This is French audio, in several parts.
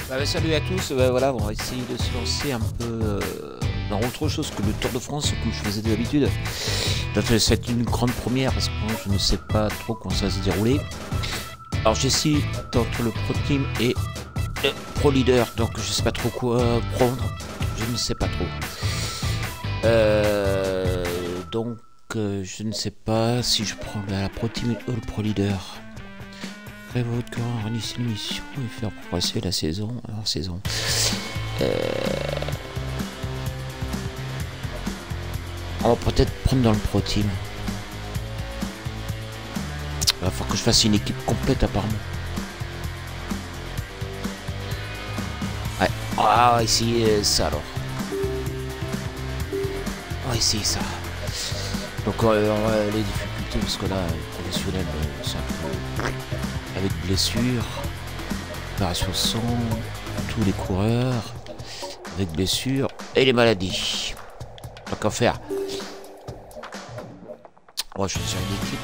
Salut à tous, voilà, on va essayer de se lancer un peu dans autre chose que le Tour de France comme je faisais d'habitude. C'est une grande première parce que moi, je ne sais pas trop comment ça va se dérouler. Alors j'essaie entre le Pro Team et le Pro Leader, donc je sais pas trop quoi prendre, je ne sais pas trop. Je ne sais pas si je prends la Pro Team ou le Pro Leader. Prévoit votre corps, initier l'émission et faire progresser la saison en saison. On va peut-être prendre dans le Pro Team. Il va falloir que je fasse une équipe complète apparemment. Ouais, on va essayer ça alors. On va essayer ça. Donc on va les difficultés parce que là, professionnel, c'est un peu avec blessure, opération sang, tous les coureurs, avec blessure et les maladies. Donc qu'à faire. On va choisir une équipe.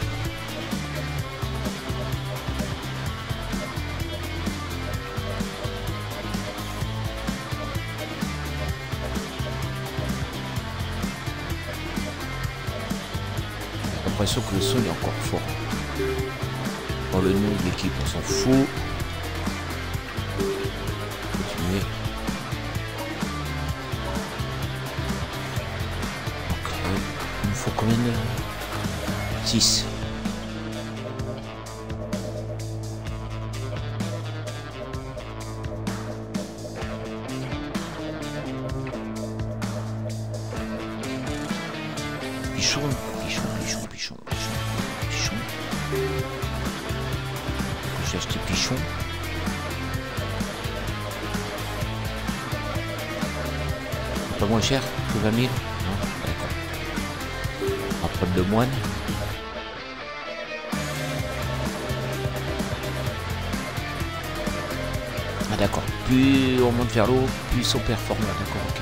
J'ai l'impression que le son est encore fort. Dans le nom de l'équipe, on s'en fout. Continuer. Donc, il me faut combien de... 6. Pichon. J'ai acheté Pichon. Pas moins cher que 20 000. Non, d'accord. On va prendre le moine. Ah d'accord. Plus on monte vers l'eau, plus ils sont performants. D'accord, ok.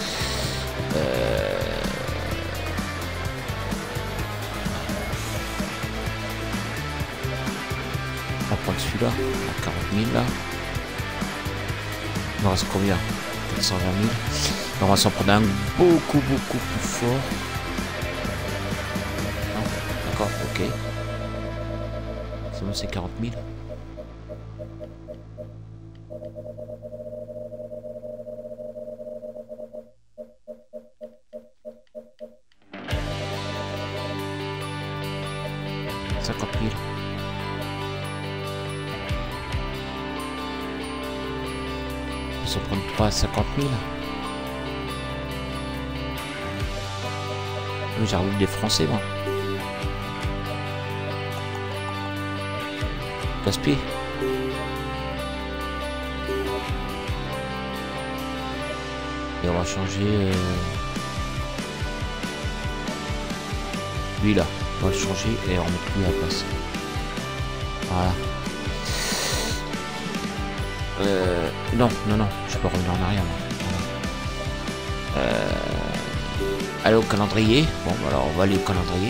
On va prendre celui-là, à 40 000 là. Il nous reste combien? 420 000. On va s'en prendre un beaucoup plus fort. D'accord, ok. C'est bon, c'est 40 000. On s'en prendre 3 à 50 000. J'ai revu des Français, moi. Gaspille. Et on va changer... lui là. On va le changer et on met lui à la place. Voilà. Non, je peux revenir en arrière. Aller au calendrier. Bon, alors on va aller au calendrier.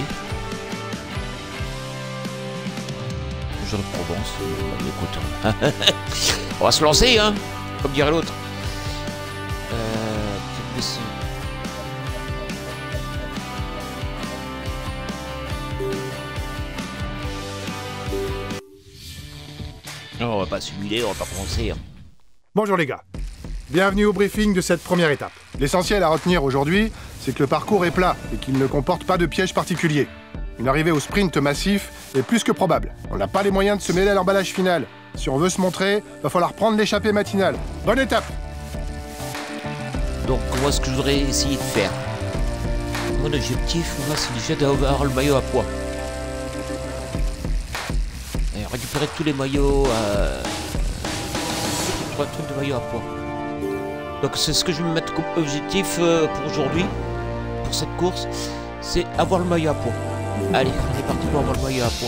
Jour de Provence. Écoute, on va se lancer, hein, comme dirait l'autre. Non, on va pas simuler, on va pas commencer. Hein. Bonjour les gars. Bienvenue au briefing de cette première étape. L'essentiel à retenir aujourd'hui, c'est que le parcours est plat et qu'il ne comporte pas de piège particulier. Une arrivée au sprint massif est plus que probable. On n'a pas les moyens de se mêler à l'emballage final. Si on veut se montrer, va falloir prendre l'échappée matinale. Bonne étape! Donc moi ce que je voudrais essayer de faire, mon objectif, moi, c'est déjà d'avoir le maillot à poids. Et récupérer tous les maillots, trois trucs de maillot à poids. Donc c'est ce que je vais me mettre comme objectif pour aujourd'hui, pour cette course, c'est avoir le maillot à poids. Allez, on est parti pour avoir le maillot à poids.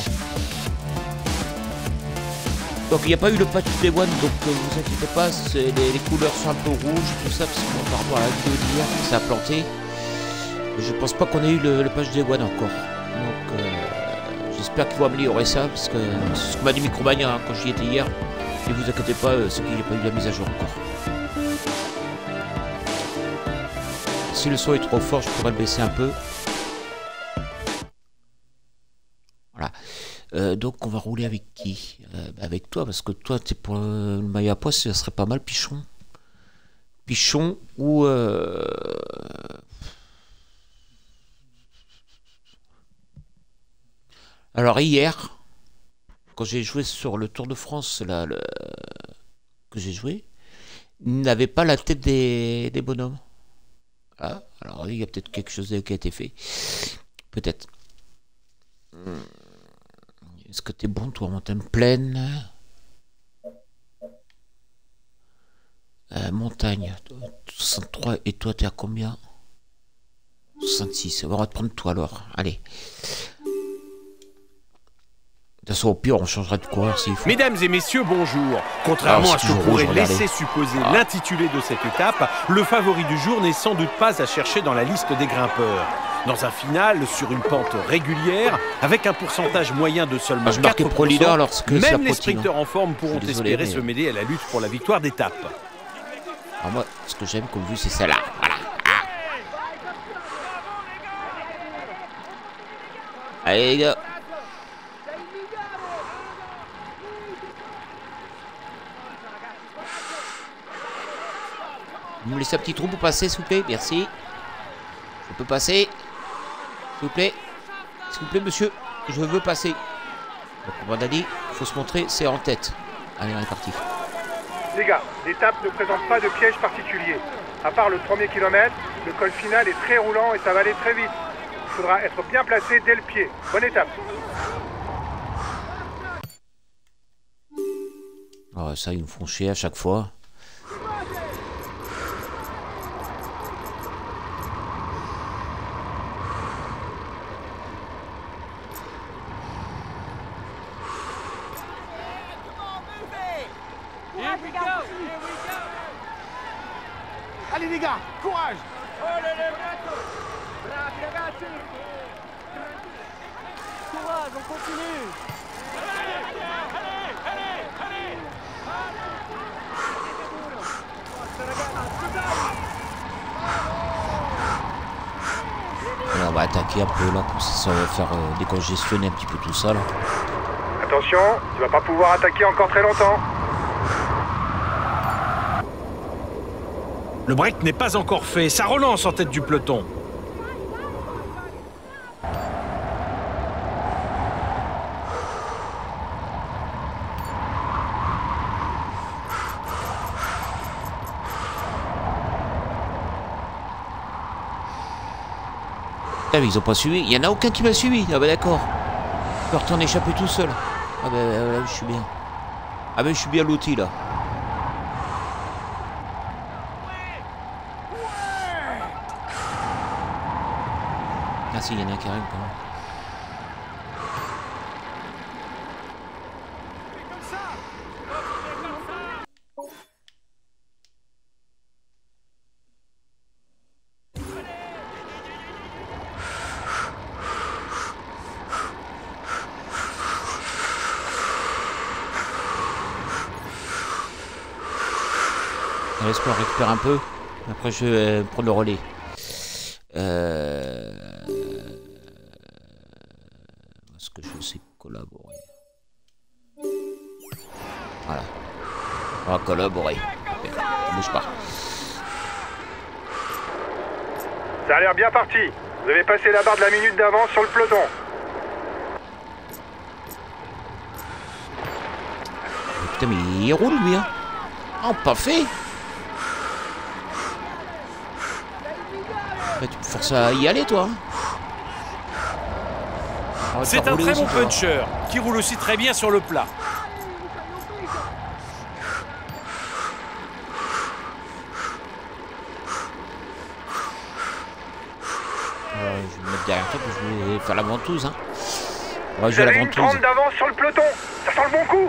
Donc il n'y a pas eu le patch des One, donc vous inquiétez pas, les couleurs sont un peu rouges, tout ça, parce que par rapport à la vidéo d'hier, ça a planté. Je pense pas qu'on ait eu le patch des One encore. Donc j'espère qu'ils vont améliorer ça, parce que c'est ce que m'a dit Micromania hein, quand j'y étais hier. Et vous inquiétez pas, c'est qu'il n'y a pas eu la mise à jour encore. Si le son est trop fort, je pourrais le baisser un peu. Voilà. Donc on va rouler avec qui? Avec toi, parce que toi, t'es pour le maillot à pois, ça serait pas mal, Pichon. Pichon ou... Alors hier, quand j'ai joué sur le Tour de France, là, que j'ai joué, il n'avait pas la tête des bonhommes. Ah, alors il y a peut-être quelque chose qui a été fait. Peut-être. Est-ce que t'es bon, toi, en montagne pleine? Montagne, 63, et toi, t'es à combien? 66, on va te prendre toi alors. Allez. De toute façon, au pire, on changera de coureur s'il faut. Mesdames et messieurs, bonjour. Contrairement à ce que pourrait laisser supposer l'intitulé de cette étape, le favori du jour n'est sans doute pas à chercher dans la liste des grimpeurs. Dans un final, sur une pente régulière, avec un pourcentage moyen de seulement 4%, même les sprinteurs en forme pourront espérer se mêler à la lutte pour la victoire d'étape. Alors moi, ce que j'aime comme vue, c'est celle-là. Voilà. Ah. Allez les gars. Vous me laissez un petit trou pour passer, s'il vous plaît? Merci. Je peux passer? S'il vous plaît? S'il vous plaît, monsieur? Je veux passer. Donc, on m'a dit, il faut se montrer, c'est en tête. Allez, on est parti. Les gars, l'étape ne présente pas de piège particulier. À part le premier kilomètre, le col final est très roulant et ça va aller très vite. Il faudra être bien placé dès le pied. Bonne étape. Oh, ça, ils me font chier à chaque fois. Allez les gars, courage! Courage, on continue! Alors, on va attaquer un peu là pour ça va faire décongestionner un petit peu tout ça là. Attention, tu vas pas pouvoir attaquer encore très longtemps. Le break n'est pas encore fait, ça relance en tête du peloton. Ah, mais ils ont pas suivi, il y en a aucun qui m'a suivi. Ah bah d'accord. Je peux retourner échapper tout seul. Ah bah là je suis bien. Ah bah je suis bien loti là. Ah si, il y en a un qui arrive quand même. Laisse-moi récupérer un peu. Après je vais prendre le relais. Est-ce que je sais collaborer? Voilà. On va collaborer. On bouge pas. Ça a l'air bien parti. Vous avez passé la barre de la minute d'avance sur le peloton. Putain mais il roule lui hein. Oh pas fait. Bah, tu peux forcer à y aller toi. C'est un très bon puncher qui roule aussi très bien sur le plat. Je vais me mettre derrière toi, je vais faire la ventouse. Hein. On va Vous jouer à la avez une ventouse. 30 d'avance sur le peloton. Ça sent le bon coup.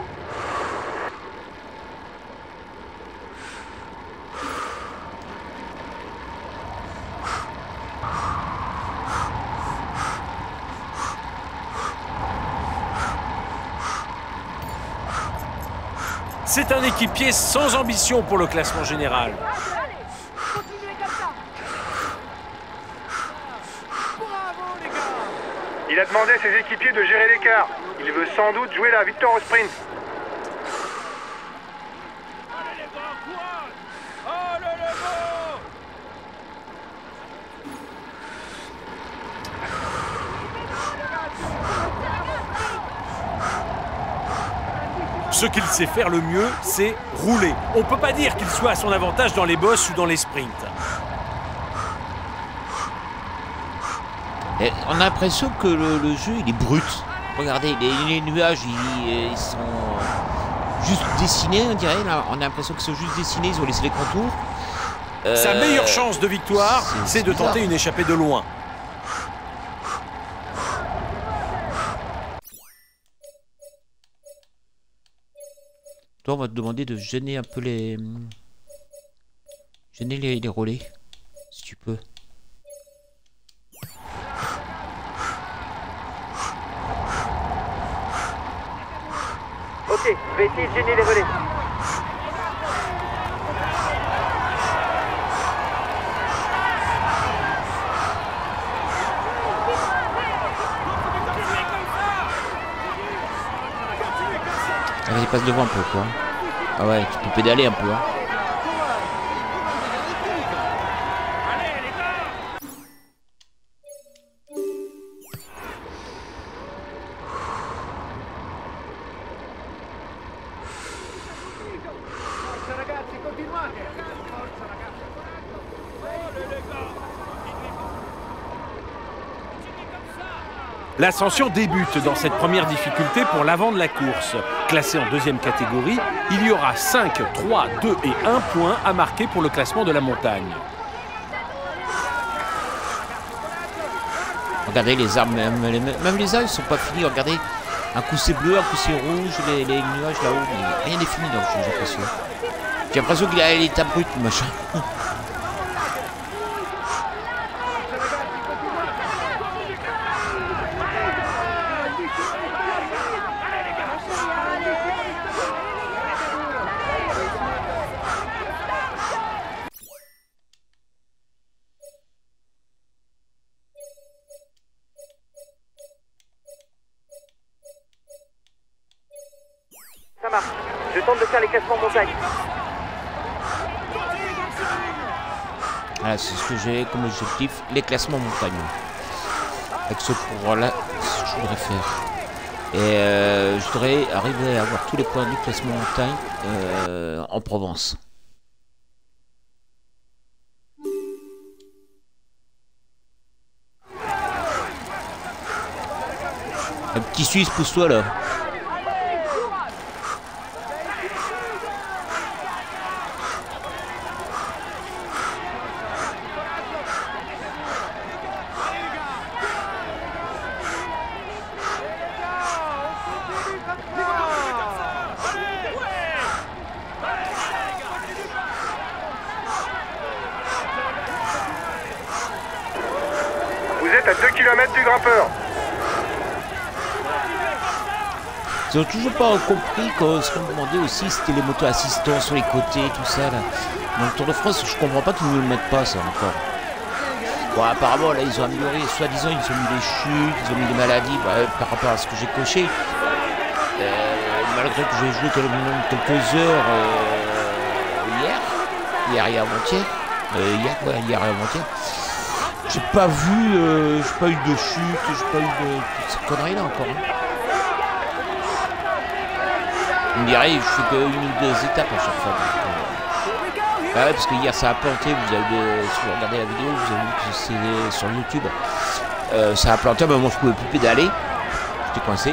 C'est un équipier sans ambition pour le classement général. Il a demandé à ses équipiers de gérer l'écart. Il veut sans doute jouer la victoire au sprint. Ce qu'il sait faire le mieux, c'est rouler. On ne peut pas dire qu'il soit à son avantage dans les bosses ou dans les sprints. Et on a l'impression que le jeu, il est brut. Regardez, les nuages, ils sont juste dessinés, on dirait. Là, on a l'impression qu'ils sont juste dessinés, ils ont laissé les contours. Sa meilleure chance de victoire, c'est de bizarre. tenter une échappée de loin. Toi, on va te demander de gêner un peu les... Gêner les relais, si tu peux. Ok, je vais essayer de gêner les relais. Allez, passe devant un peu, quoi. Ah ouais, tu peux pédaler un peu, hein. L'ascension débute dans cette première difficulté pour l'avant de la course. Classé en deuxième catégorie, il y aura 5, 3, 2 et 1 point à marquer pour le classement de la montagne. Regardez les arbres, même les arbres, ils sont pas finis. Regardez, un coup c'est bleu, un coup c'est rouge, les nuages là-haut, mais rien n'est fini dans le jeu, j'ai l'impression. J'ai l'impression qu'il a l'état brut, machin. Ça marche. Je tente de faire les classements montagne. Voilà, c'est ce que j'ai comme objectif, les classements montagne. Avec ce pouvoir-là, c'est ce que je voudrais faire. Et je voudrais arriver à avoir tous les points du classement montagne en Provence. Un petit Suisse, pousse-toi là. Vous êtes à 2 km du grimpeur. Ils ont toujours pas compris que ce qu'on me demandait aussi, c'était les motos assistants sur les côtés, tout ça là. Dans le Tour de France, je comprends pas qu'ils ne le mettent pas ça encore. Bon, apparemment là, ils ont amélioré, soi-disant, ils ont mis les chutes, ils ont mis les maladies par rapport à ce que j'ai coché. Malgré que j'ai joué quelques heures hier et avant-hier. Hier et avant-hier. J'ai pas vu, j'ai pas eu de chute, j'ai pas eu de toutes ces conneries là encore. Hein. On dirait je fais qu'une ou deux étapes à chaque fois. Ah ouais, parce que hier ça a planté, si vous regardez la vidéo, vous avez vu que c'est sur YouTube. Ça a planté, mais moi je pouvais plus pédaler. J'étais coincé.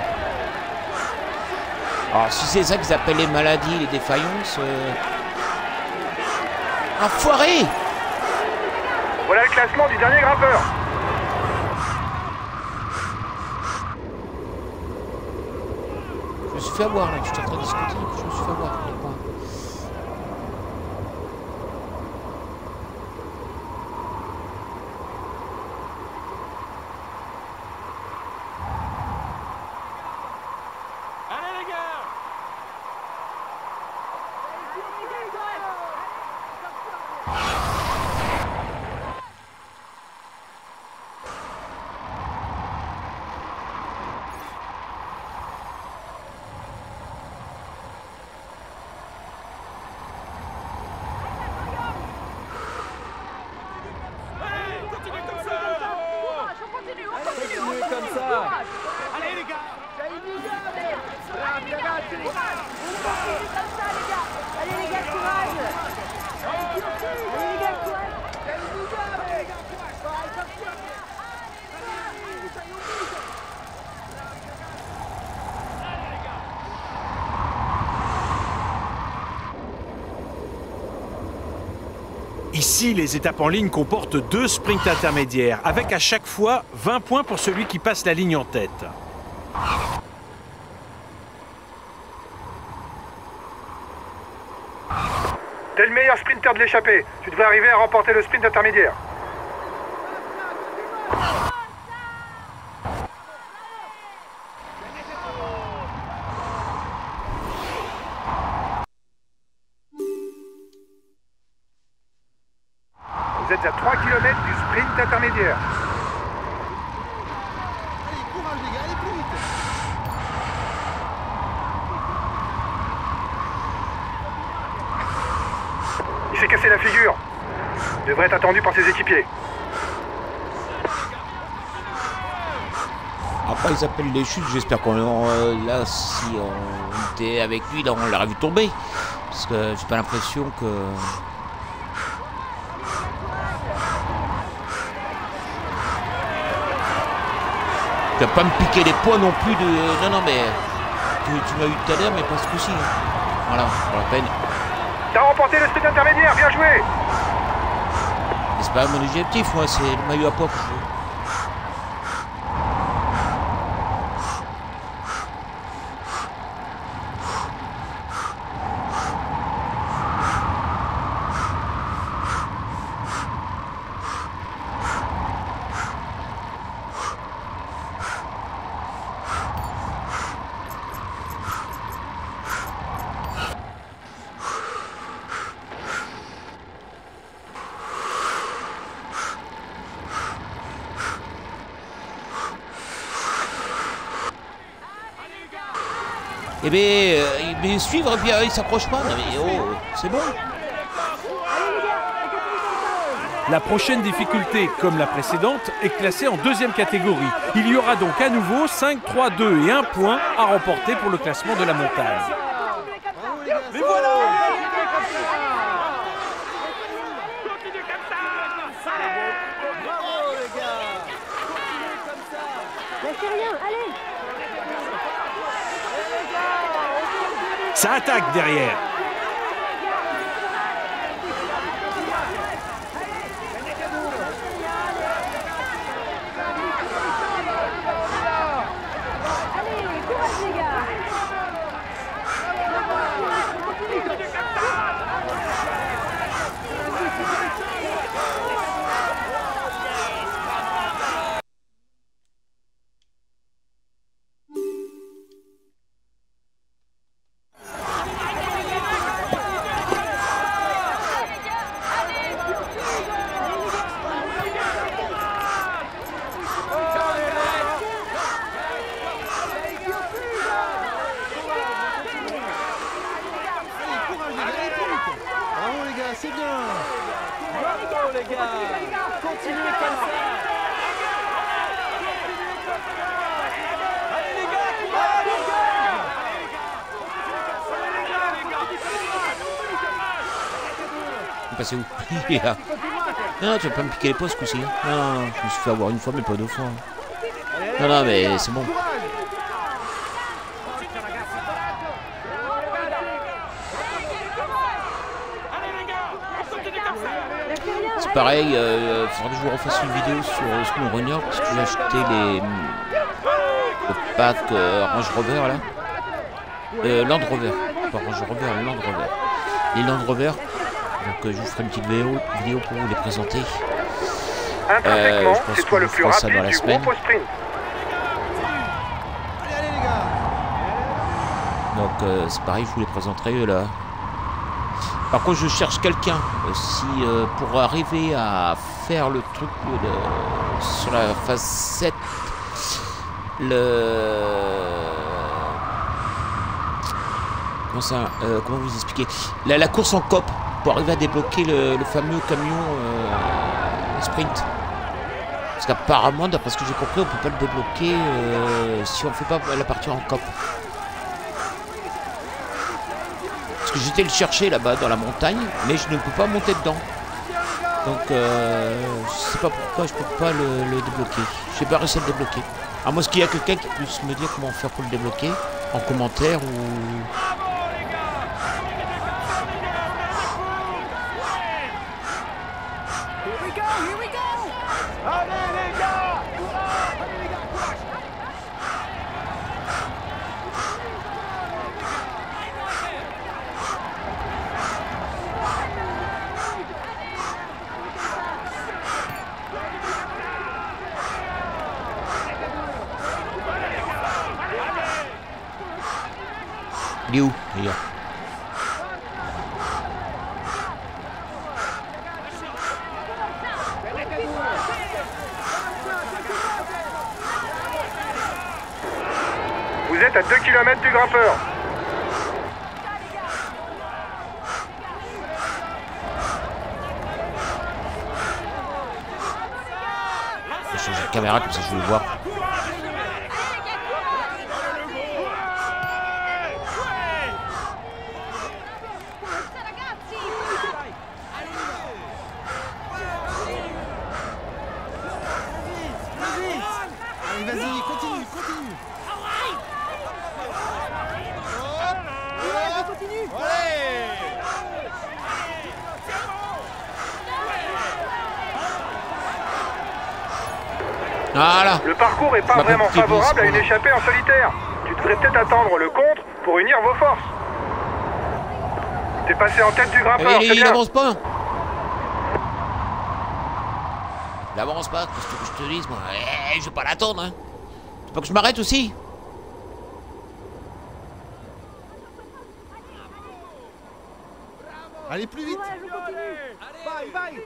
Alors si c'est ça qu'ils appellent les maladies, les défaillances... Enfoiré! Voilà le classement du dernier grimpeur. Je me suis fait avoir là, je suis en train de discuter, je me suis fait avoir les points. Allez les gars! Ici, les étapes en ligne comportent 2 sprints intermédiaires, avec à chaque fois 20 points pour celui qui passe la ligne en tête. T'es le meilleur sprinter de l'échappée. Tu devrais arriver à remporter le sprint intermédiaire. Vous êtes à 3 km du sprint intermédiaire. Allez, courage les gars, allez plus vite. Il s'est cassé la figure. Il devrait être attendu par ses équipiers. Après, ils appellent les chutes. J'espère qu'on là, si on était avec lui, là, on l'aurait vu tomber. Parce que j'ai pas l'impression que. Tu vas pas me piquer les poids non plus de. Non, mais. Tu m'as eu tout à l'heure, mais pas ce coup-ci. Voilà, pour la peine. T'as remporté le sprint intermédiaire, bien joué. Mais c'est pas mon objectif, moi, c'est le maillot à poids. Eh bien, suivre, puis il s'approche pas. Non mais oh, c'est bon. La prochaine difficulté, comme la précédente, est classée en 2e catégorie. Il y aura donc à nouveau 5, 3, 2 et 1 point à remporter pour le classement de la montagne. Mais voilà. Bravo les gars. Continuez comme ça. Lâchez rien, allez. Ça attaque derrière. Allez, courage les gars. Bravo les gars, c'est bien. Bravo les gars. Continuez comme ça. Allez les gars, courage les gars. Il est passé où? Il est là. Non, tu vas pas me piquer les poids ce coup-ci. Non, je me suis fait avoir une fois, mais pas 2 fois. Non, mais c'est bon. C'est pareil, faudrait que je vous refasse une vidéo sur Snow Runner parce que j'ai acheté les le pack Range Rover là. Land Rover, pas Range Rover, Land Rover. Les Land Rover. Donc je vous ferai une petite vidéo pour vous les présenter. Intrinsèquement, je pense c'est que toi je le plus ferai ça dans rapide la du semaine. groupe au sprint. Allez les gars. Donc c'est pareil, je vous les présenterai là. Par contre, je cherche quelqu'un si pour arriver à faire le truc sur la phase 7, comment vous expliquer la course en cop pour arriver à débloquer le fameux camion sprint. Parce qu'apparemment, d'après ce que j'ai compris, on peut pas le débloquer si on fait pas la partie en cop. Parce que j'étais le chercher là-bas dans la montagne, mais je ne peux pas monter dedans. Donc je sais pas pourquoi je peux pas le débloquer. J'ai pas réussi à le débloquer. À moins qu'il y a quelqu'un qui puisse me dire comment faire pour le débloquer en commentaire ou. Il est où, d'ailleurs? Vous êtes à 2 km du grimpeur. Je vais changer de caméra comme ça je vais le voir. Vas-y, continue, continue. Continue. Voilà. Le parcours est pas vraiment favorable à une échappée en solitaire. Tu devrais peut-être attendre le contre pour unir vos forces. T'es passé en tête du grimpeur, c'est il bien. avance pas. Il avance pas, qu'est-ce que je te dise moi? Je vais pas l'attendre, hein. Tu veux pas que je m'arrête aussi? Allez, plus vite. Vai, vai.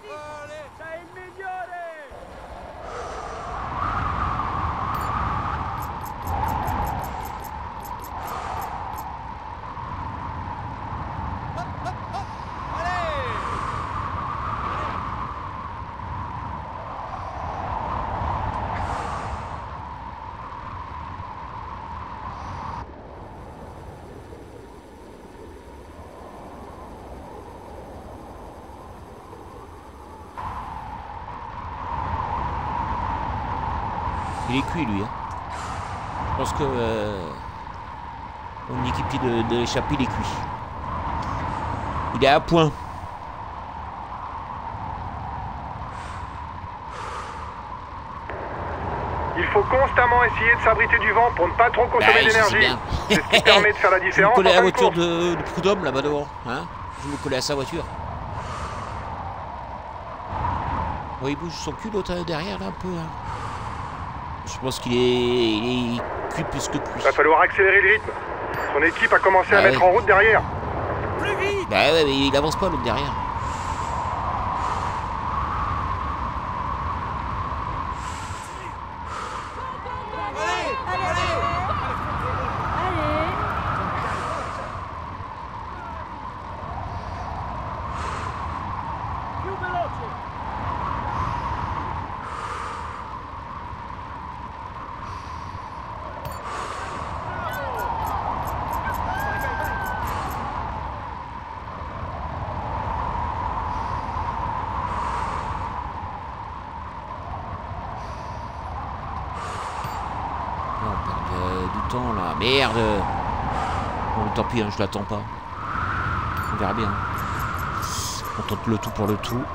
Il est cuit lui, hein. Je pense que mon équipier de l'échappée il est cuit. Il est à point. Il faut constamment essayer de s'abriter du vent pour ne pas trop consommer d'énergie. C'est ce qui permet de faire la Je me différence en collais à fin la de voiture course. de Prud'homme là-bas devant, hein. Je me collais à sa voiture. Oh, il bouge son cul l'autre derrière là un peu, hein. Je pense qu'il est cuit plus que cuit. Va falloir accélérer le rythme. Son équipe a commencé à mettre en route derrière. Bah ouais, mais il avance pas l'autre derrière. Du temps là, merde. Bon, tant pis, hein, je l'attends pas. On verra bien. On tente le tout pour le tout.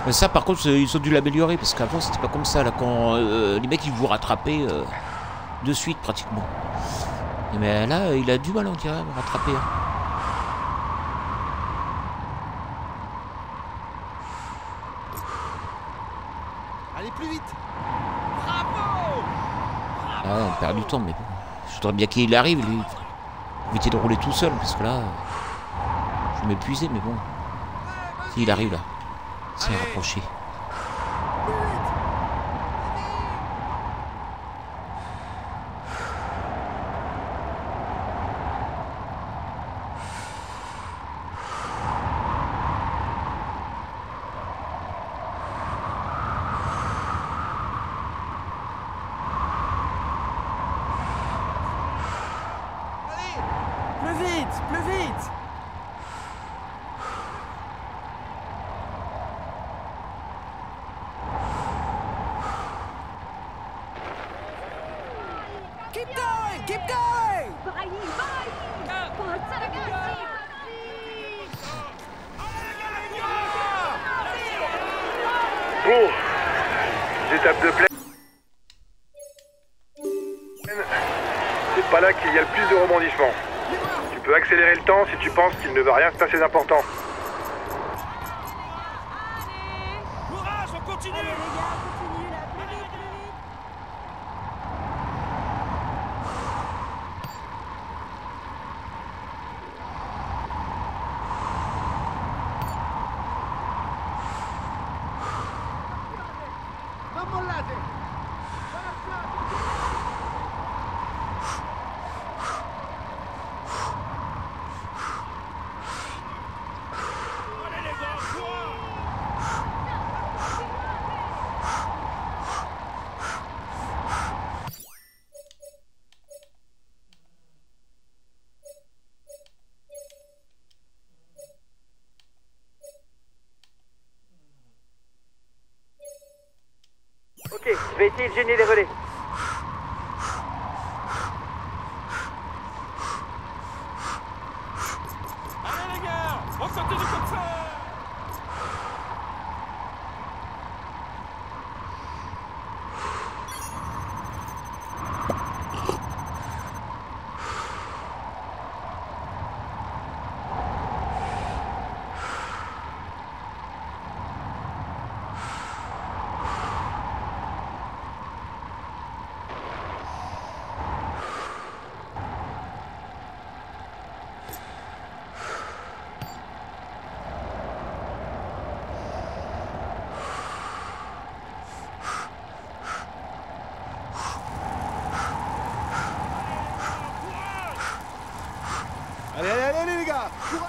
Mais ça, par contre, ils ont dû l'améliorer parce qu'avant, c'était pas comme ça. Là, quand les mecs ils vous rattrapaient de suite pratiquement. Mais là, il a du mal, on dirait, à me rattraper. Hein. Allez, plus vite. Bravo. Ah, on perd du temps, mais bon. Je voudrais bien qu'il arrive, lui. Éviter de rouler tout seul, parce que là, je vais m'épuiser, mais bon. S'il arrive là, c'est rapproché. Plus vite, plus vite. Keep going, keep going. Vai, vai. Forza ragazzi. Bon, étape de plaine. C'est pas là qu'il y a le plus de rebondissements. Tu peux accélérer le temps si tu penses qu'il ne va rien se passer d'important. Courage, on continue. Allez les gars, continue là, plus vite, plus vite. Non mollate. Ok, je vais essayer de gêner les relais. Allez les gars, on continue comme ça. Allez, allez, allez les gars. Courage.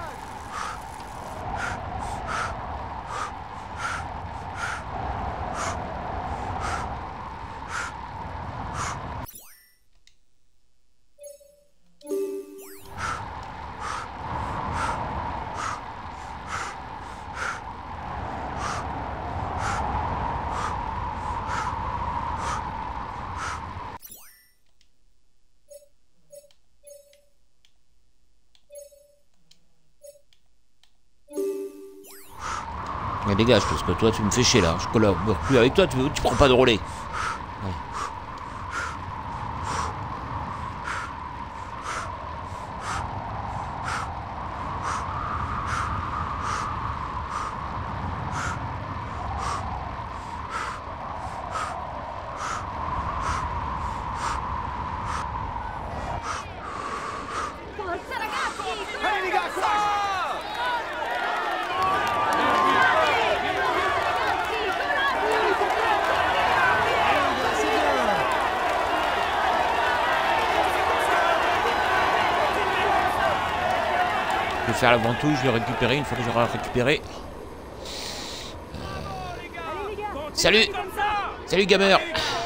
Mais dégage, parce que toi, tu me fais chier là. Je collabore plus avec toi, tu prends pas de relais. Ouais. Forza ragazzi. Allez les gars, courage. Je vais faire la ventouille, je vais récupérer une fois que j'aurai récupéré. Allez les gars. Salut! Salut gamer!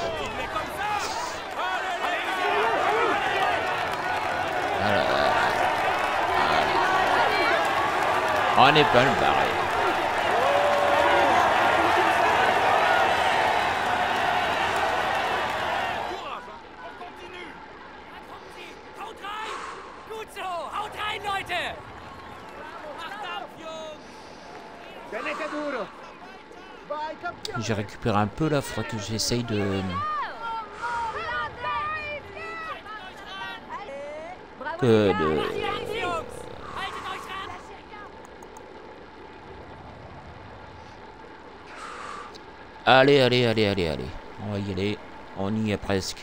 Voilà. On n'est pas le barré. Haut rein! Gut so! Haut rein, Leute! Macht Dampf, Jungs! Tenete duro. J'ai récupéré un peu là, faudrait que j'essaye de... Allez, allez, allez, allez, allez. On va y aller. On y est presque.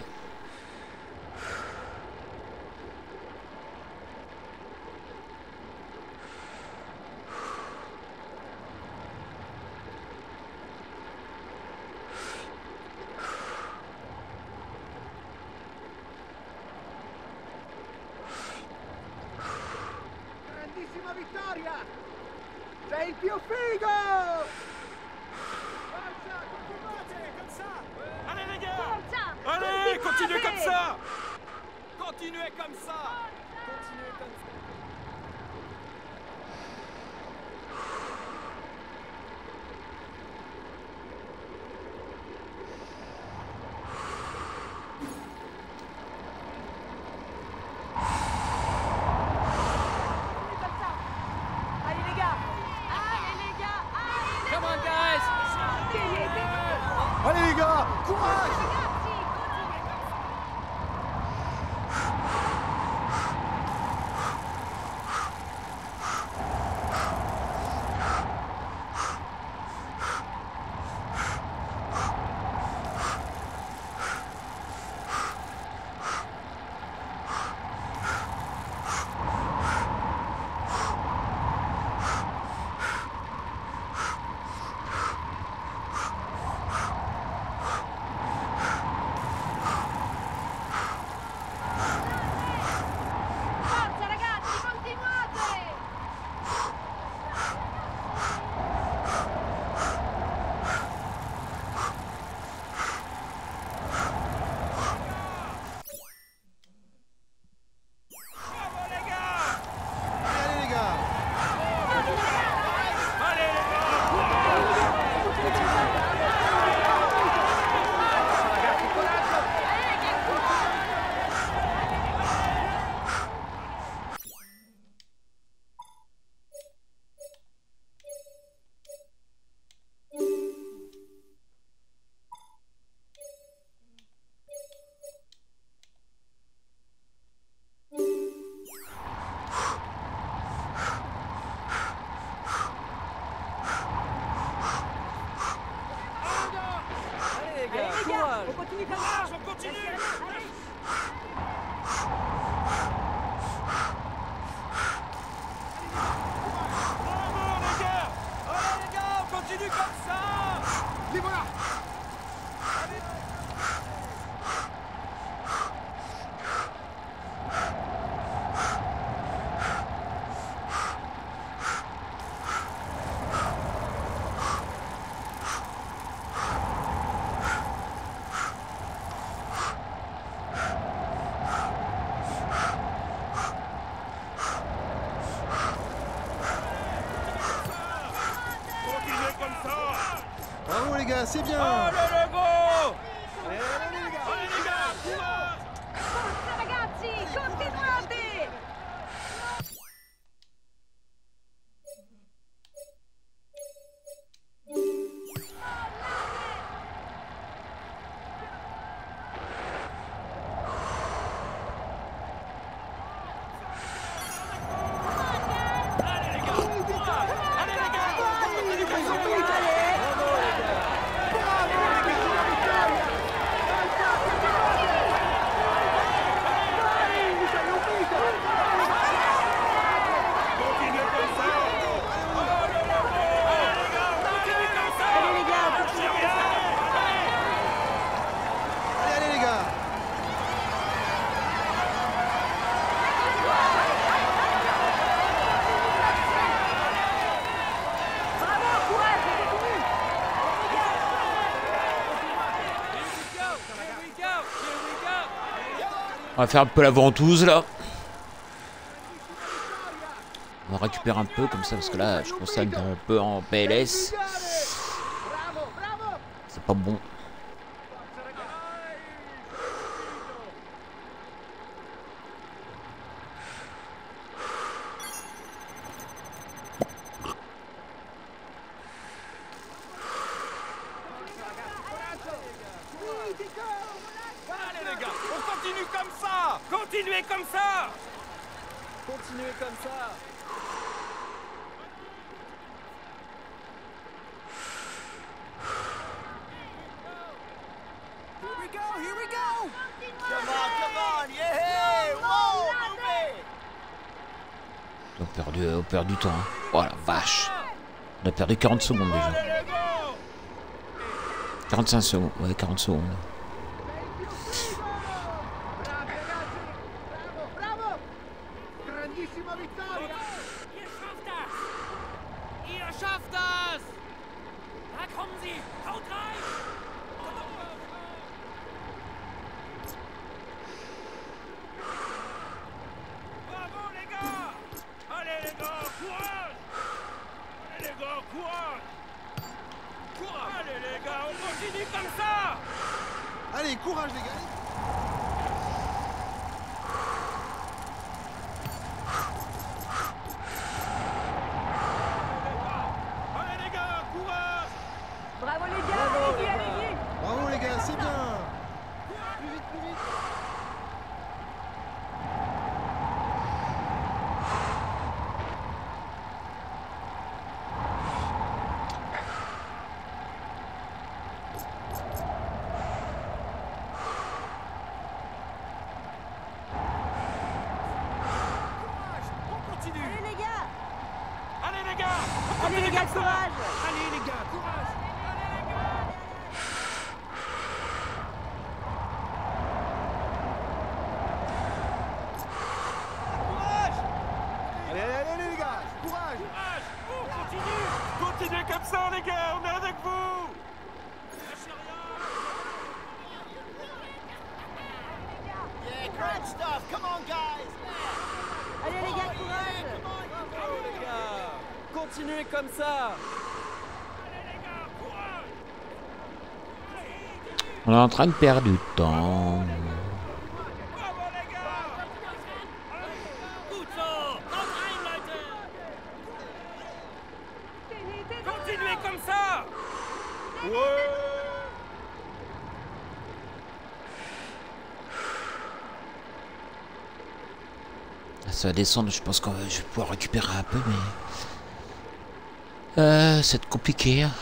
Grandissima vittoria! Sei il più figo! Forza, continuate comme ça! Allez les gars! Forza! Allez, continuez comme ça! Continuez comme ça! Continuez comme ça! Allez les gars! Allez les gars! Allez! Come on, guys! Allez, Allez les gars, courage! ragazzi! Forza ragazzi, continuate! Allez les gars! Allez les gars, courage! On continue comme ça! On continue! Bravo les gars! Allez les gars, on continue comme ça! Les voilà! Continuez comme ça! Bravo les gars, c'est bien! Allez le gros! Allez les gars! Allez les gars, courage! Forza ragazzi, continuate! Allez les gars, courage! Allez les gars, continuez comme ça! Continuez comme ça! Allez les gars, continuez comme ça! Allez les gars, continuez comme ça! Allez, allez les gars! Bravo, courage, on continue! On va faire un peu la ventouse là. On va récupérer un peu comme ça parce que là je commence à être un peu en PLS. Bravo, bravo! C'est pas bon. Continuez comme ça. Here we go, here we go. Come on, yeah! Whoa, move it! On perd du temps. Hein. Oh la vache. On a perdu 40 secondes déjà. 45 secondes. Ouais, 40 secondes. Ihr schafft das! Da kommen sie! Haut rein! Bravo les gars! Allez les gars, courage! Allez les gars, courage! Courage! Allez les gars, on continue comme ça! Allez, courage les gars. Allez les gars, courage! Bravo les gars, Bravo, allez-y, les gars. allez-y. Bravo les gars, c'est bien. Plus vite, plus vite. On continue! Allez les gars, Allez les gars! On allez les continue gars, comme ça. courage. Allez les gars, courage! Allez les gars! Courage. Allez, allez, allez les gars, courage. Courage! On continue! Continuez comme ça les gars, on est avec vous! Lâchez rien! Yeah, great stuff. Come on, guys. Allez les gars, courage. Bravo les gars. Continuez comme ça. Allez les gars, courage! On est en train de perdre du temps. Bravo les gars! Gut so. Haut rein, Leute. Continuez comme ça! Ça va descendre, je pense que je vais pouvoir récupérer un peu, mais... c'est compliqué. Hein.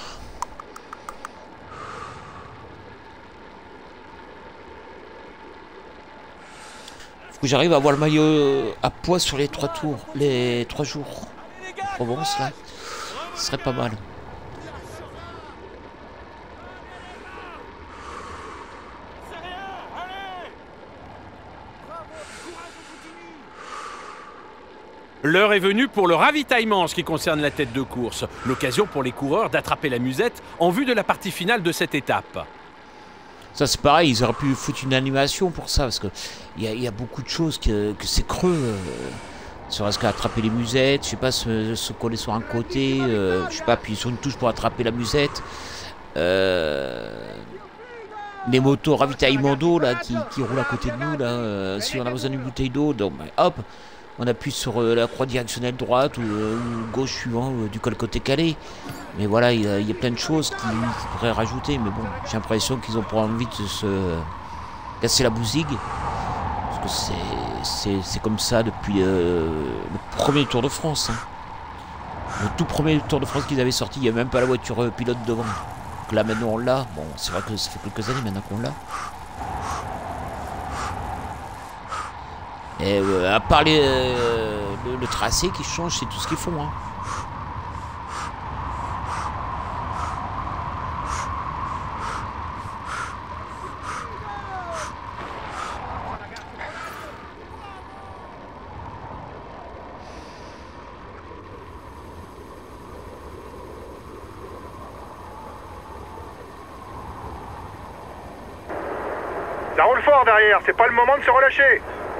Faut que j'arrive à avoir le maillot à poids sur les 3 tours, les 3 jours. Allez les gars! Provence, là. Ce serait pas mal. C'est rien! Allez! L'heure est venue pour le ravitaillement en ce qui concerne la tête de course. L'occasion pour les coureurs d'attraper la musette en vue de la partie finale de cette étape. Ça c'est pareil, ils auraient pu foutre une animation pour ça, parce que il y a beaucoup de choses que c'est creux. Serait-ce qu'à attraper les musettes, je sais pas, se coller sur un côté, je sais pas, appuyer sur une touche pour attraper la musette. Les motos ravitaillement d'eau là qui roulent à côté de nous là, si on a besoin d'une bouteille d'eau, donc hop, on appuie sur la croix directionnelle droite ou gauche suivant du côté calé. Mais voilà, il y a plein de choses qu'ils pourraient rajouter, mais bon, j'ai l'impression qu'ils ont pas envie de se casser la bousille. Parce que c'est comme ça depuis le premier Tour de France. Hein. Le tout premier Tour de France qu'ils avaient sorti, il n'y avait même pas la voiture pilote devant. Donc là maintenant on l'a. Bon, c'est vrai que ça fait quelques années maintenant qu'on l'a. Et à part le tracé qui change, c'est tout ce qu'ils font. Hein. Ça roule fort derrière, c'est pas le moment de se relâcher.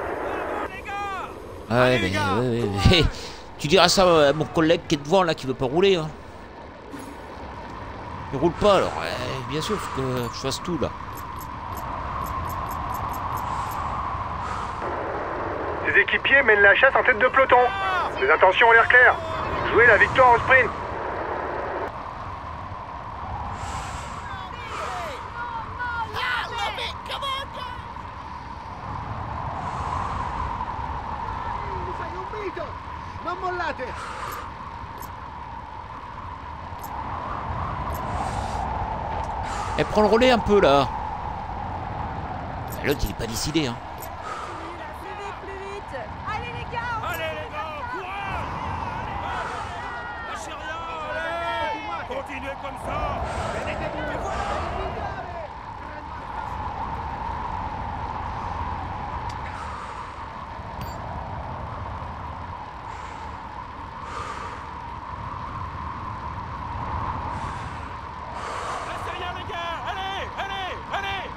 Ouais, mais tu diras ça à mon collègue qui est devant là, qui veut pas rouler. Hein. Il roule pas alors, bien sûr, faut que je fasse tout là. Ses équipiers mènent la chasse en tête de peloton. Les intentions ont l'air claires. Jouer la victoire au sprint. Come on, guys. Non mollate! Elle prend le relais un peu là. L'autre il est pas décidé hein. Plus vite, plus vite. Allez les gars, on Allez les gars, courage! Lâchez rien, allez! Continuez comme ça! Lâchez rien les gars! Allez, allez, allez!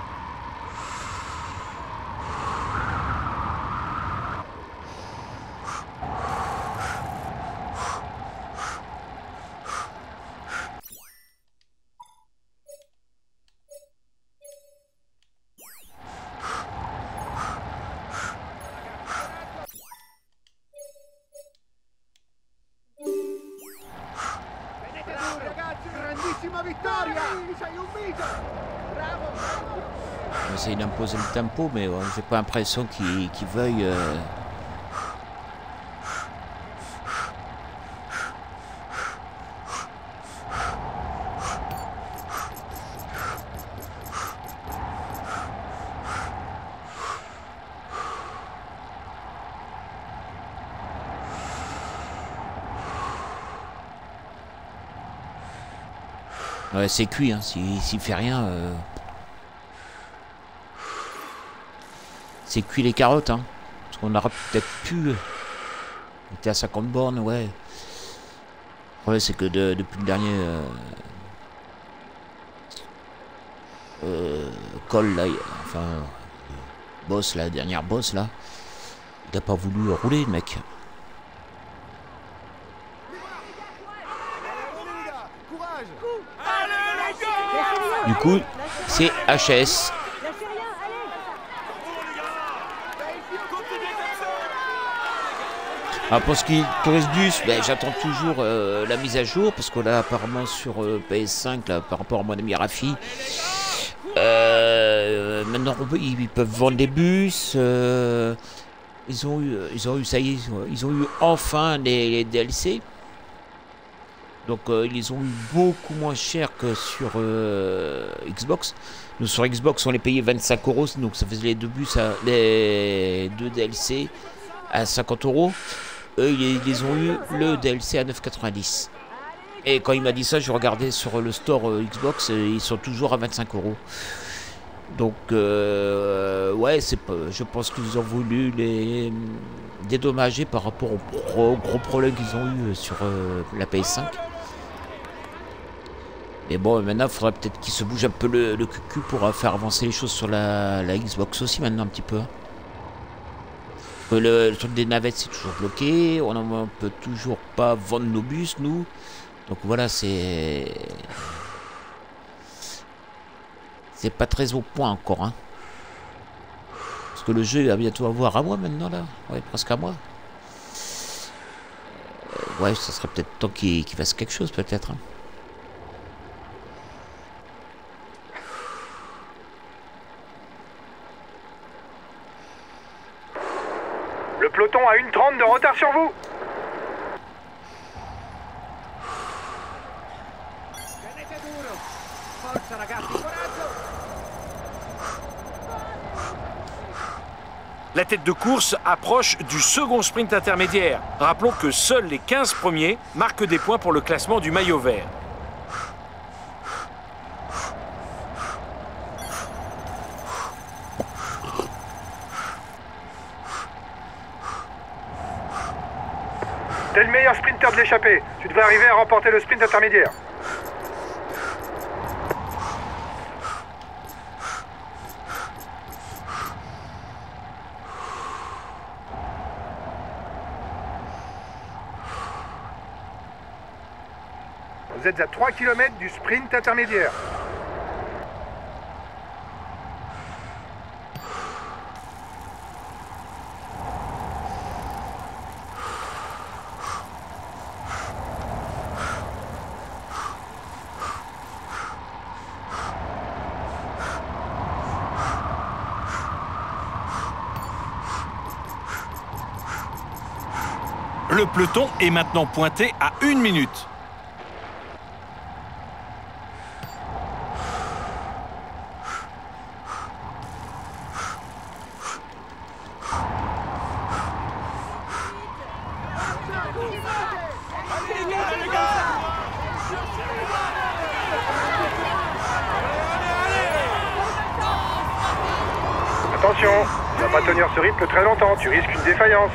Ragazzi, grandissima vittoria! Sei un mito! Bravo, bravo! On essaye d'imposer le tempo mais j'ai pas l'impression qu'il veuille. Ouais, c'est cuit, hein. S'il fait rien, c'est cuit les carottes, hein. Parce qu'on aurait peut-être pu. On était à 50 bornes, ouais. Ouais, c'est que depuis le dernier call là, enfin boss, la dernière boss là, il a pas voulu rouler le mec. Du coup, c'est HS. Ah, pour ce qui est Tourist Bus, ben, j'attends toujours la mise à jour parce que là, apparemment sur PS5, là, par rapport à mon ami Rafi, maintenant ils peuvent vendre des bus. Ils ont eu, ça y est, ils ont eu enfin les DLC. Donc ils les ont eu beaucoup moins cher que sur Xbox. Nous sur Xbox on les payait 25 €, donc ça faisait les deux bus, les deux DLC à 50 €. Eux ils les ont eu le DLC à 9,90 €. Et quand il m'a dit ça, je regardais sur le store Xbox, ils sont toujours à 25 €. Donc ouais, je pense qu'ils ont voulu les dédommager par rapport au gros problème qu'ils ont eu sur la PS5. Mais bon, maintenant, il faudrait peut-être qu'ils se bougent un peu le cul pour faire avancer les choses sur la Xbox aussi, maintenant, un petit peu. Le truc des navettes, c'est toujours bloqué. On ne peut toujours pas vendre nos bus, nous. Donc voilà, c'est pas très au point encore, hein. Parce que le jeu va bientôt avoir un mois maintenant, là. Ouais, presque un mois. Ouais, ça serait peut-être temps qu'il fasse quelque chose, peut-être, hein. Le peloton a 1:30 de retard sur vous. Forza ragazzi, coraggio! La tête de course approche du second sprint intermédiaire. Rappelons que seuls les 15 premiers marquent des points pour le classement du maillot vert. T'es le meilleur sprinter de l'échappée. Tu devrais arriver à remporter le sprint intermédiaire. Vous êtes à 3 km du sprint intermédiaire. Le peloton est maintenant pointé à 1 minute. Attention, tu vas pas tenir ce rythme très longtemps, tu risques une défaillance.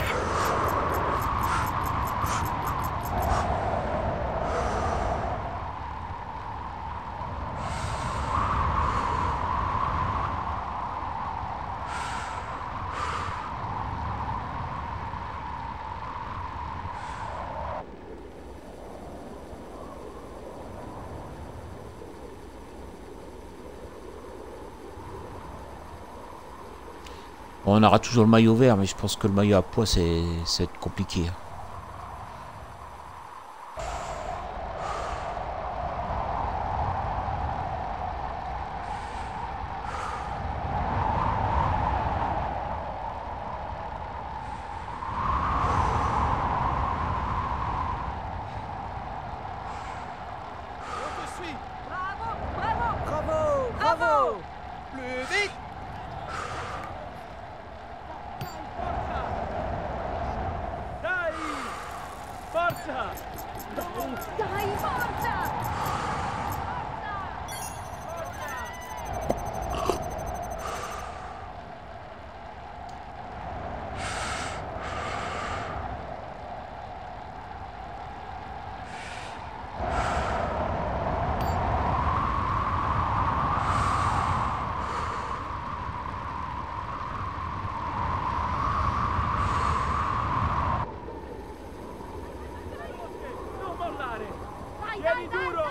On aura toujours le maillot vert, mais je pense que le maillot à pois, ça va être compliqué. Bravo. Plus vite. Forza! Dai, forza! Tieni duro!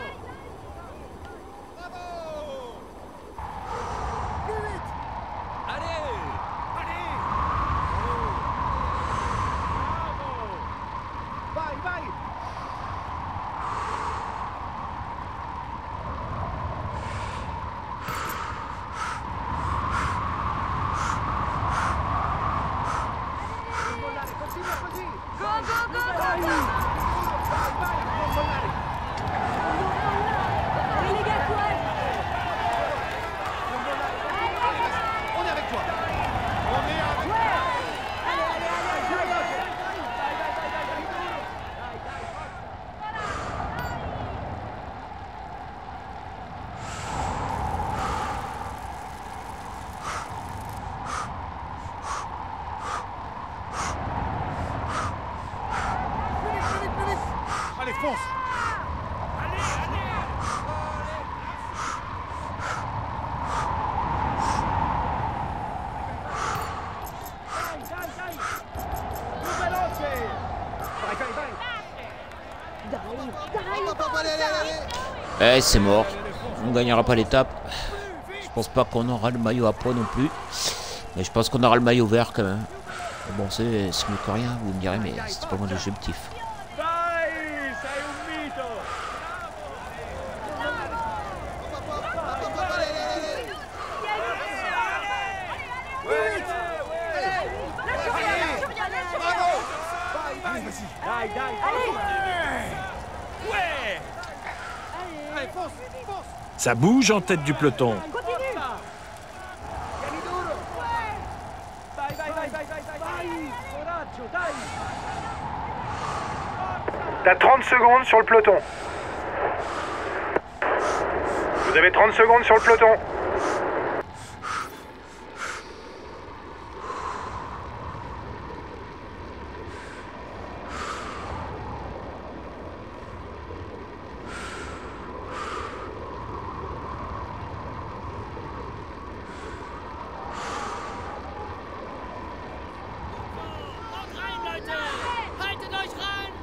Allez! Allez! Bravo! Vai! Continua così! Go, go, go, go, go! Vai! Non mollare! Allez les gars, courage! On est avec toi. On est avec toi. Plus vite. Allez, fonce. Dai! Più veloce! Vai! Eh, c'est mort. On ne gagnera pas l'étape. Je pense pas qu'on aura le maillot à pois non plus. Mais je pense qu'on aura le maillot vert quand même. Bon, c'est mieux que rien, vous me direz, mais c'était pas mon objectif. Vai! Sei un mito! Dai! Ouais! Allez, fonce. Ça bouge en tête du peloton. Continue! Tieni duro! Vai! Coraggio, dai! T'as 30 secondes sur le peloton. Vous avez 30 secondes sur le peloton. Haut rein, Leute! Haltet euch ran!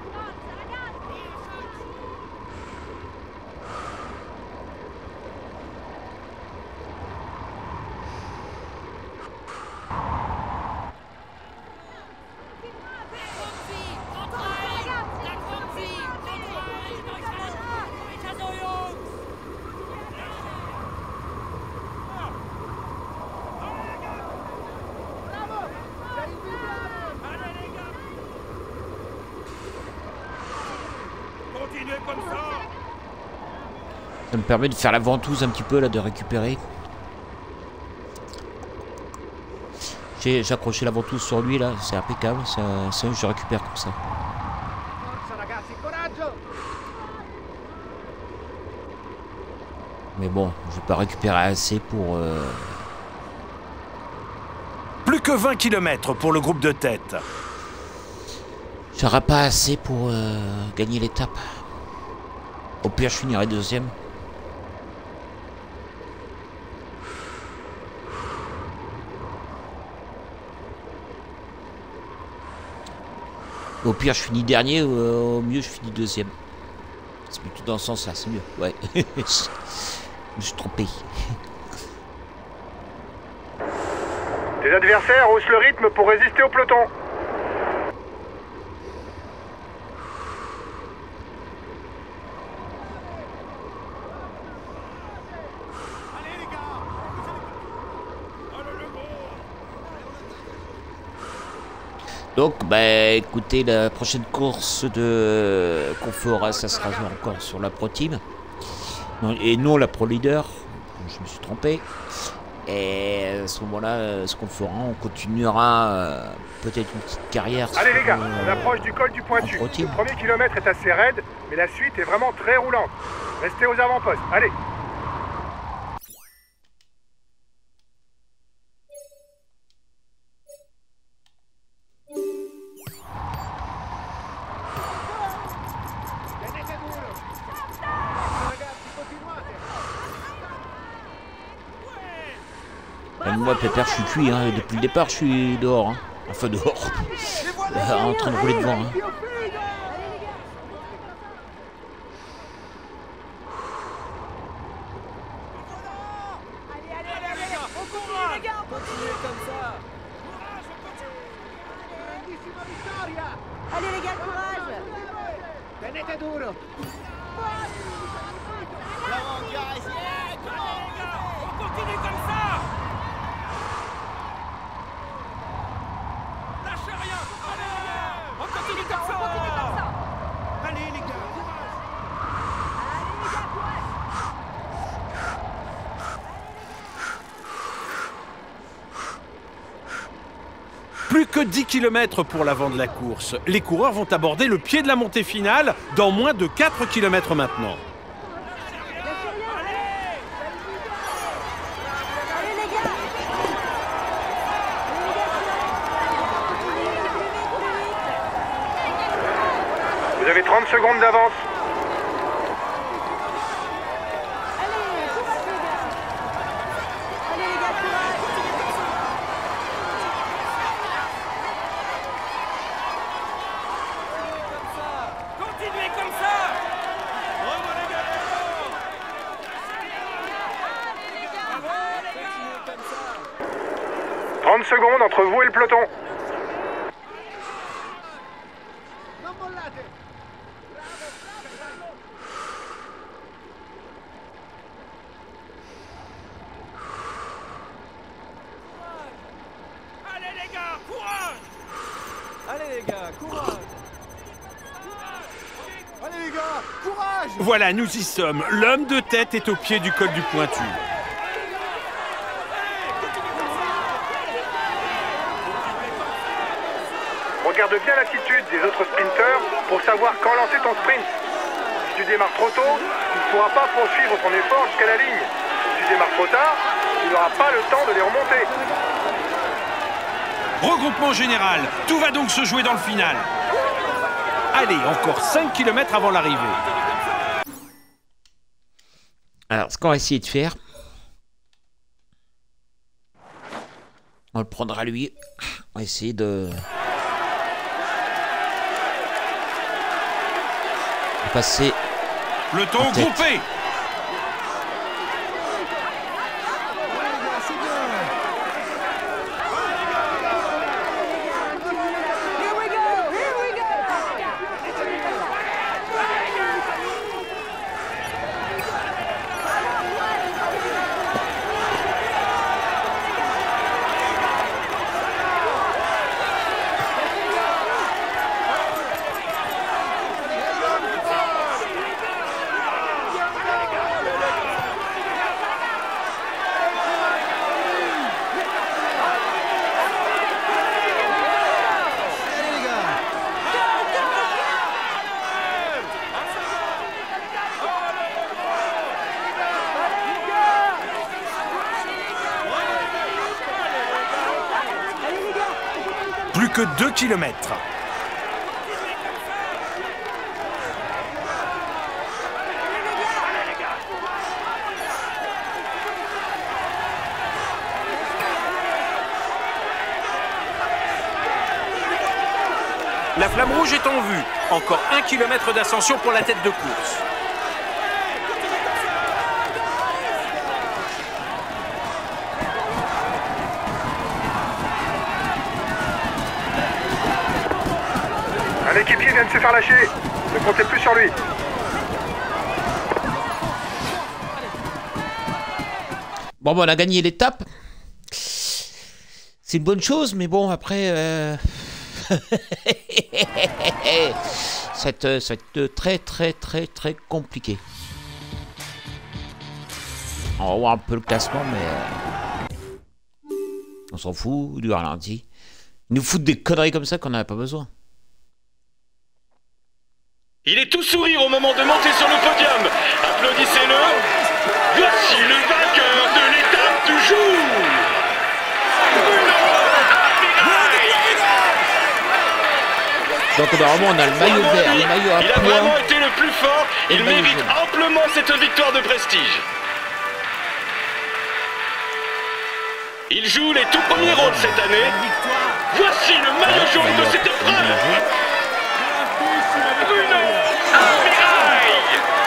Continuez comme ça. Ça me permet de faire la ventouse un petit peu là, de récupérer. J'ai accroché la ventouse sur lui là, c'est impeccable, je récupère comme ça. Mais bon, je vais pas récupérer assez pour... Plus que 20 km pour le groupe de tête. J'aurai pas assez pour gagner l'étape. Au pire, je finirai deuxième. Au pire, je finis dernier, au mieux, je finis deuxième. C'est plutôt dans ce sens-là, c'est mieux. Ouais, je me suis trompé. Tes adversaires haussent le rythme pour résister au peloton. Donc, bah, écoutez, la prochaine course qu'on fera, ça sera encore sur la Pro Team. Et non la Pro Leader. Je me suis trompé. Et à ce moment-là, ce qu'on fera, on continuera peut-être une petite carrière. Allez les gars, on approche du col du Pointu. Le premier kilomètre est assez raide, mais la suite est vraiment très roulante. Restez aux avant-postes, allez. Moi, Pépère, je suis cuit, hein. Depuis le départ, je suis dehors. Hein. Enfin, dehors. En train de rouler devant. Hein. Allez les gars, courage! Tenete duro! Bravo, guys! Yeah, come on, les gars! On continue comme ça! Lâchez rien! Allez! On continue comme ça! Allez les gars! Plus que 10 km pour l'avant de la course. Les coureurs vont aborder le pied de la montée finale dans moins de 4 km maintenant. Vous avez 30 secondes d'avance. Allez les gars, courage! Continuez comme ça! Bravo les gars! Bravo, les gars! 30 secondes entre vous et le peloton. Non mollate! Allez les gars, courage! Allez les gars, courage! Allez les gars, courage! Voilà, nous y sommes. L'homme de tête est au pied du col du Pointu. Regarde bien l'attitude des autres sprinteurs pour savoir quand lancer ton sprint. Si tu démarres trop tôt, tu ne pourras pas poursuivre ton effort jusqu'à la ligne. Si tu démarres trop tard, tu n'auras pas le temps de les remonter. Regroupement général. Tout va donc se jouer dans le final. Allez, encore 5 km avant l'arrivée. Alors, ce qu'on va essayer de faire, on le prendra lui. On va essayer de passer. Peloton En tête. groupé. Here we go! Here we go! que 2 km. La flamme rouge est en vue. Encore 1 km d'ascension pour la tête de course. Un équipier vient de se faire lâcher. Ne comptez plus sur lui. Bon, on a gagné l'étape. C'est une bonne chose, mais bon, après... ça va être très compliqué. On va voir un peu le classement, mais... on s'en fout du ralenti. Ils nous foutent des conneries comme ça qu'on n'avait pas besoin. Il est tout sourire au moment de monter sur le podium. Applaudissez-le. Voici le vainqueur de l'étape du jour. Donc normalement on a le maillot vert, le maillot à Il a poids. vraiment été le plus fort. Et Il le maillot mérite jaune. amplement cette victoire de prestige. Il joue les tout premiers rôles cette année. Voici le maillot jaune de cette épreuve. Bruno Almirail.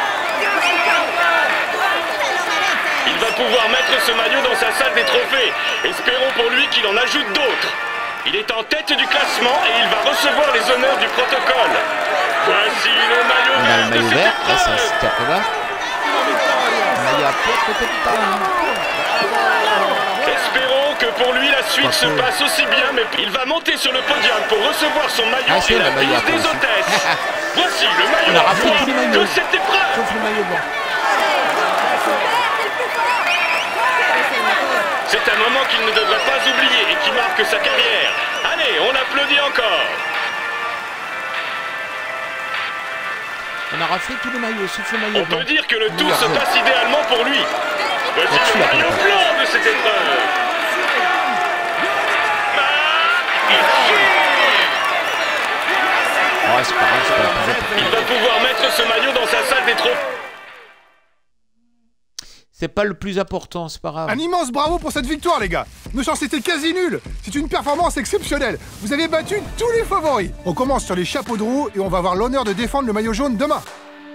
Il va pouvoir mettre ce maillot dans sa salle des trophées. Espérons pour lui qu'il en ajoute d'autres. Il est en tête du classement et il va recevoir les honneurs du protocole. Voici le maillot On a vert le de maillot cette vert, là ça épreuve. c'était après là. Le maillot à poids peut-être pas. Espérons que pour lui la suite se passe aussi bien, mais il va monter sur le podium pour recevoir son maillot C'est et le la maillot à prise des poids aussi. hôtesses. Voici le On maillot a à raflé poids tous les de maillots. cette épreuve. Sauf le maillot blanc. C'est un moment qu'il ne devrait pas oublier et qui marque sa carrière. Allez, on l'applaudit encore. On a raflé tous les maillots, sauf le maillot On blanc. peut dire que le tour Maillot se jaune. passe idéalement pour lui. Voici Là-dessus, le là, maillot peut-être. blanc de cette épreuve. Ouais, c'est pas grave, c'est pas la plus importante. Il va pouvoir mettre ce maillot dans sa salle des trophées. C'est pas le plus important, c'est pas grave. Un immense bravo pour cette victoire, les gars. Nos chances étaient quasi nulles. C'est une performance exceptionnelle. Vous avez battu tous les favoris. On commence sur les chapeaux de roue et on va avoir l'honneur de défendre le maillot jaune demain.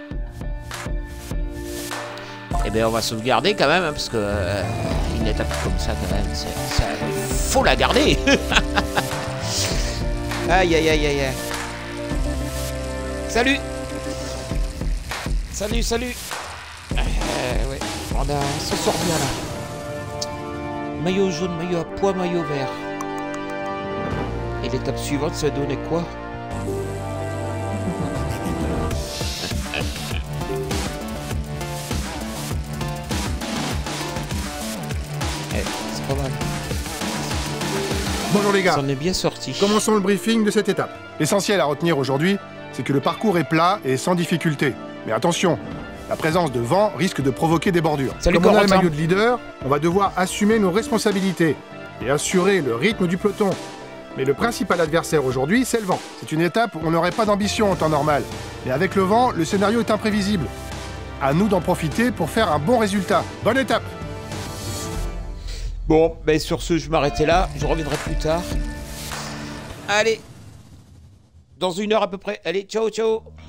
Eh bien, on va sauvegarder quand même, hein, parce que une étape comme ça, quand même, faut la garder. Aïe, aïe, aïe, aïe, aïe. Salut. Salut. Ouais, on s'en sort bien là. Maillot jaune, maillot à poids, maillot vert. Et l'étape suivante, ça donnait quoi? C'est pas mal. Bonjour les gars. Ça en est bien sorti. Commençons le briefing de cette étape. L'essentiel à retenir aujourd'hui, c'est que le parcours est plat et sans difficulté. Mais attention, la présence de vent risque de provoquer des bordures. Salut, Comme on a le Corentin. maillot de leader, on va devoir assumer nos responsabilités et assurer le rythme du peloton. Mais le principal adversaire aujourd'hui, c'est le vent. C'est une étape où on n'aurait pas d'ambition en temps normal. Mais avec le vent, le scénario est imprévisible. À nous d'en profiter pour faire un bon résultat. Bonne étape! Bon, ben sur ce, je vais m'arrêter là. Je reviendrai plus tard. Allez. Dans 1 heure à peu près. Allez, ciao, ciao.